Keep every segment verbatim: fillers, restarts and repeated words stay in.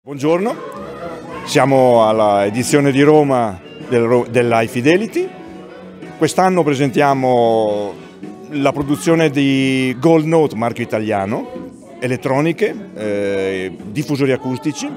Buongiorno, siamo alla edizione di Roma del, dell'High Fidelity. Quest'anno presentiamo la produzione di Gold Note, marchio italiano, elettroniche, eh, diffusori acustici.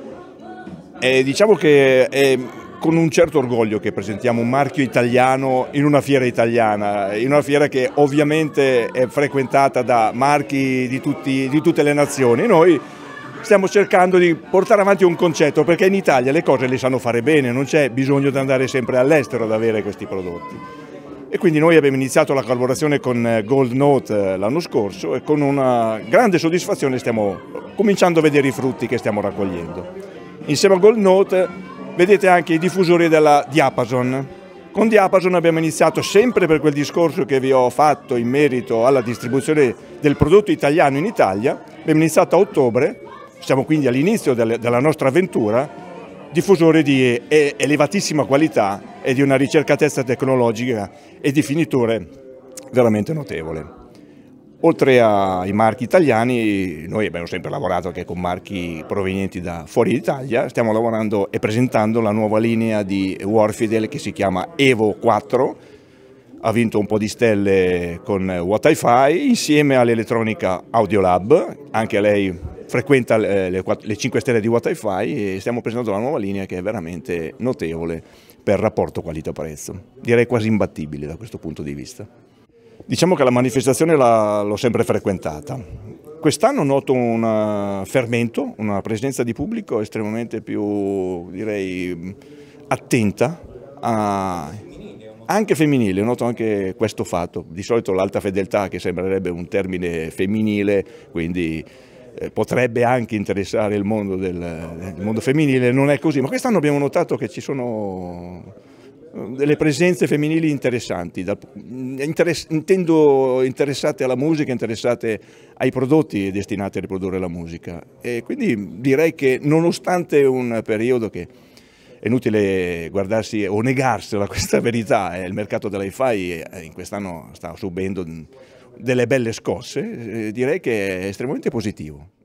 E diciamo che è con un certo orgoglio che presentiamo un marchio italiano in una fiera italiana, in una fiera che ovviamente è frequentata da marchi di, tutti, di tutte le nazioni. Noi stiamo cercando di portare avanti un concetto, perché in Italia le cose le sanno fare bene, non c'è bisogno di andare sempre all'estero ad avere questi prodotti. E quindi noi abbiamo iniziato la collaborazione con Gold Note l'anno scorso e con una grande soddisfazione stiamo cominciando a vedere i frutti che stiamo raccogliendo. Insieme a Gold Note vedete anche i diffusori della Diapason. Con Diapason abbiamo iniziato, sempre per quel discorso che vi ho fatto in merito alla distribuzione del prodotto italiano in Italia, abbiamo iniziato a ottobre. Siamo quindi all'inizio della nostra avventura, diffusori di elevatissima qualità e di una ricercatezza tecnologica e di finiture veramente notevole. Oltre ai marchi italiani, noi abbiamo sempre lavorato anche con marchi provenienti da fuori d'Italia, stiamo lavorando e presentando la nuova linea di Warfidel che si chiama Evo quattro, ha vinto un po' di stelle con What Hi-Fi insieme all'elettronica Audiolab, anche lei frequenta le, le, le cinque stelle di What Hi-Fi e stiamo presentando la nuova linea che è veramente notevole per rapporto qualità-prezzo, direi quasi imbattibile da questo punto di vista. Diciamo che la manifestazione l'ho sempre frequentata. Quest'anno noto un fermento, una presenza di pubblico estremamente più, direi, attenta, a, anche femminile, noto anche questo fatto. Di solito l'alta fedeltà, che sembrerebbe un termine femminile, quindi eh, potrebbe anche interessare il mondo, del, il mondo femminile, non è così. Ma quest'anno abbiamo notato che ci sono delle presenze femminili interessanti, interess intendo interessate alla musica, interessate ai prodotti destinati a riprodurre la musica. E quindi direi che nonostante un periodo che è inutile guardarsi o negarsela questa verità, eh, il mercato dell'hi-fi in quest'anno sta subendo delle belle scosse, eh, direi che è estremamente positivo.